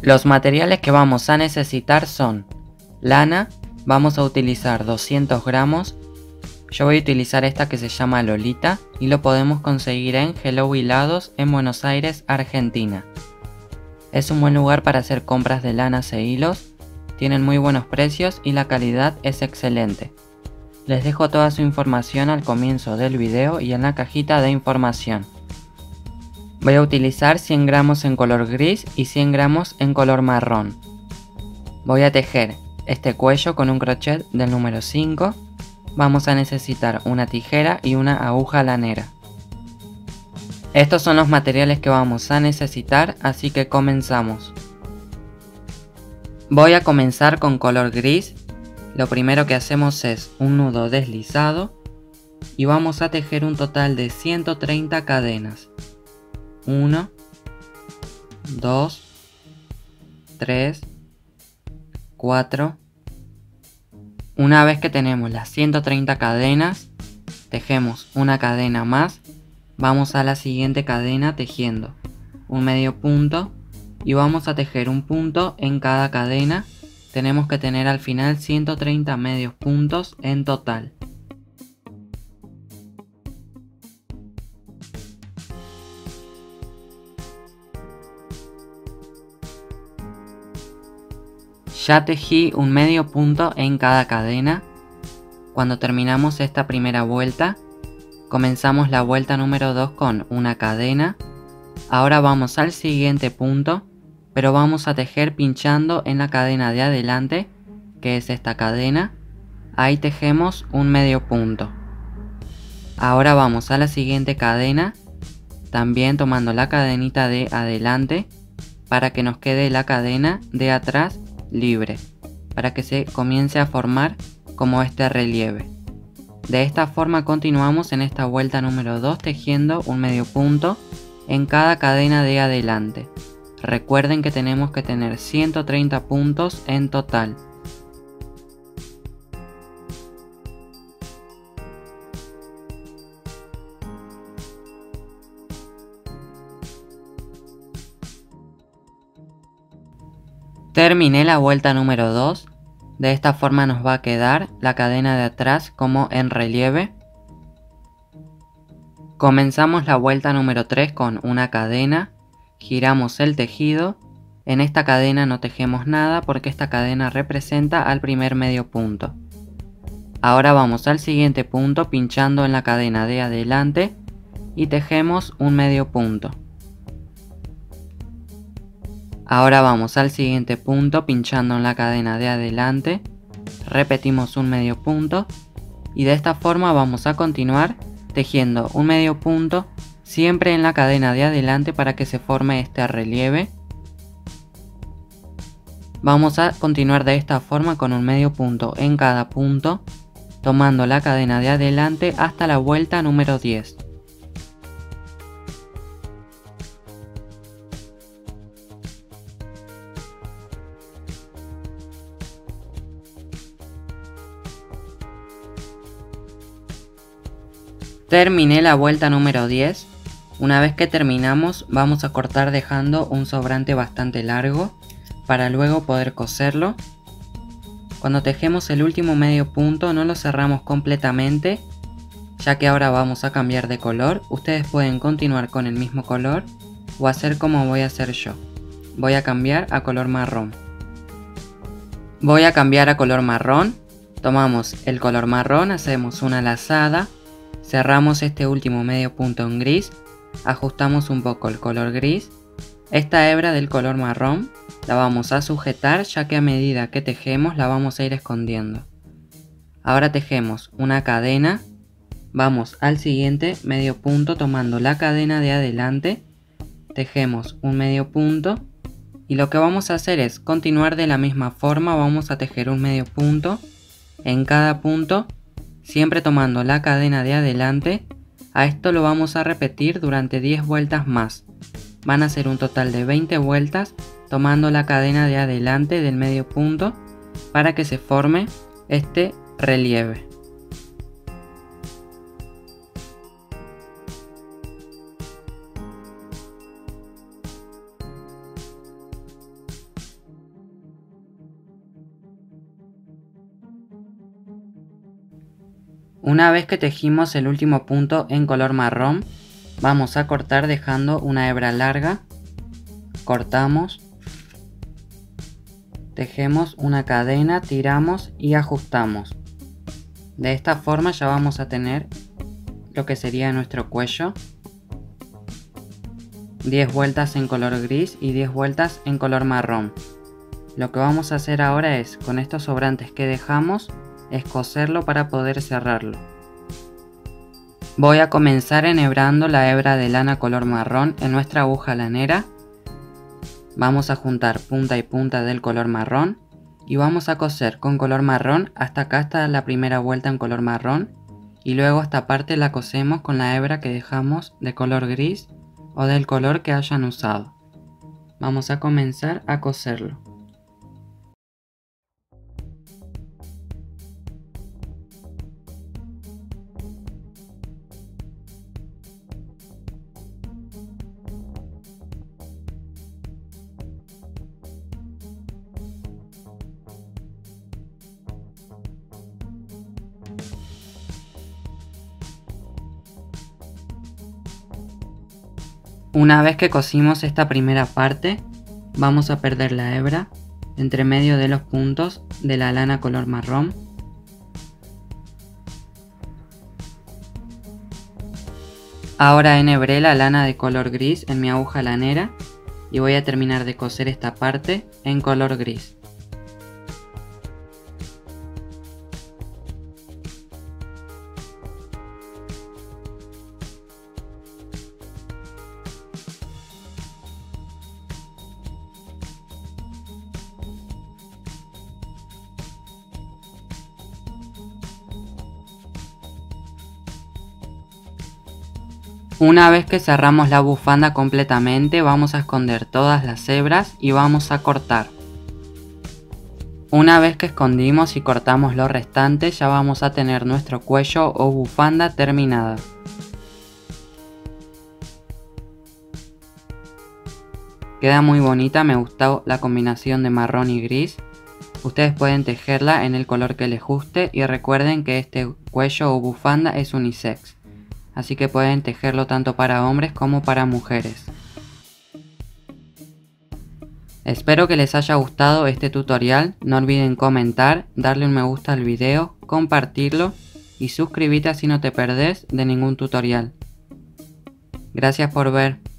Los materiales que vamos a necesitar son lana, vamos a utilizar 200 gramos. Yo voy a utilizar esta que se llama Lolita y lo podemos conseguir en Hello Hilados en Buenos Aires, Argentina. Es un buen lugar para hacer compras de lanas e hilos, tienen muy buenos precios y la calidad es excelente. Les dejo toda su información al comienzo del video y en la cajita de información. Voy a utilizar 100 gramos en color gris y 100 gramos en color marrón. Voy a tejer este cuello con un crochet del número 5. Vamos a necesitar una tijera y una aguja lanera. Estos son los materiales que vamos a necesitar, así que comenzamos. Voy a comenzar con color gris. Lo primero que hacemos es un nudo deslizado y vamos a tejer un total de 130 cadenas. 1, 2, 3, 4. Una vez que tenemos las 130 cadenas, tejemos una cadena más. Vamos a la siguiente cadena tejiendo un medio punto y vamos a tejer un punto en cada cadena. Tenemos que tener al final 130 medios puntos en total. Ya tejí un medio punto en cada cadena. Cuando terminamos esta primera vuelta, comenzamos la vuelta número 2 con una cadena. Ahora vamos al siguiente punto, pero vamos a tejer pinchando en la cadena de adelante, que es esta cadena. Ahí tejemos un medio punto. Ahora vamos a la siguiente cadena, también tomando la cadenita de adelante, para que nos quede la cadena de atrás libre, para que se comience a formar como este relieve. De esta forma continuamos en esta vuelta número 2 tejiendo un medio punto en cada cadena de adelante. Recuerden que tenemos que tener 130 puntos en total. Terminé la vuelta número 2. De esta forma nos va a quedar la cadena de atrás como en relieve. Comenzamos la vuelta número 3 con una cadena, giramos el tejido. En esta cadena no tejemos nada porque esta cadena representa al primer medio punto. Ahora vamos al siguiente punto pinchando en la cadena de adelante y tejemos un medio punto. Ahora vamos al siguiente punto pinchando en la cadena de adelante, repetimos un medio punto y de esta forma vamos a continuar tejiendo un medio punto siempre en la cadena de adelante para que se forme este relieve. Vamos a continuar de esta forma con un medio punto en cada punto, tomando la cadena de adelante hasta la vuelta número 10. Terminé la vuelta número 10. Una vez que terminamos vamos a cortar dejando un sobrante bastante largo para luego poder coserlo. Cuando tejemos el último medio punto no lo cerramos completamente, ya que ahora vamos a cambiar de color. Ustedes pueden continuar con el mismo color o hacer como voy a hacer yo. Voy a cambiar a color marrón. Voy a cambiar a color marrón. Tomamos el color marrón, hacemos una lazada. Cerramos este último medio punto en gris, ajustamos un poco el color gris. Esta hebra del color marrón la vamos a sujetar ya que a medida que tejemos la vamos a ir escondiendo. Ahora tejemos una cadena, vamos al siguiente medio punto tomando la cadena de adelante, tejemos un medio punto y lo que vamos a hacer es continuar de la misma forma. Vamos a tejer un medio punto en cada punto, siempre tomando la cadena de adelante. A esto lo vamos a repetir durante 10 vueltas más. Van a ser un total de 20 vueltas tomando la cadena de adelante del medio punto para que se forme este relieve. Una vez que tejimos el último punto en color marrón, vamos a cortar dejando una hebra larga. Cortamos, tejemos una cadena, tiramos y ajustamos. De esta forma ya vamos a tener lo que sería nuestro cuello. 10 vueltas en color gris y 10 vueltas en color marrón. Lo que vamos a hacer ahora es, con estos sobrantes que dejamos, es coserlo para poder cerrarlo. Voy a comenzar enhebrando la hebra de lana color marrón en nuestra aguja lanera. Vamos a juntar punta y punta del color marrón y vamos a coser con color marrón hasta acá, hasta la primera vuelta en color marrón, y luego esta parte la cosemos con la hebra que dejamos de color gris o del color que hayan usado. Vamos a comenzar a coserlo. Una vez que cosimos esta primera parte, vamos a perder la hebra entre medio de los puntos de la lana color marrón. Ahora enhebré la lana de color gris en mi aguja lanera y voy a terminar de coser esta parte en color gris. Una vez que cerramos la bufanda completamente, vamos a esconder todas las hebras y vamos a cortar. Una vez que escondimos y cortamos lo restante, ya vamos a tener nuestro cuello o bufanda terminada. Queda muy bonita, me gustó la combinación de marrón y gris. Ustedes pueden tejerla en el color que les guste y recuerden que este cuello o bufanda es unisex. Así que pueden tejerlo tanto para hombres como para mujeres. Espero que les haya gustado este tutorial. No olviden comentar, darle un me gusta al video, compartirlo y suscribirte así no te perdés de ningún tutorial. Gracias por ver.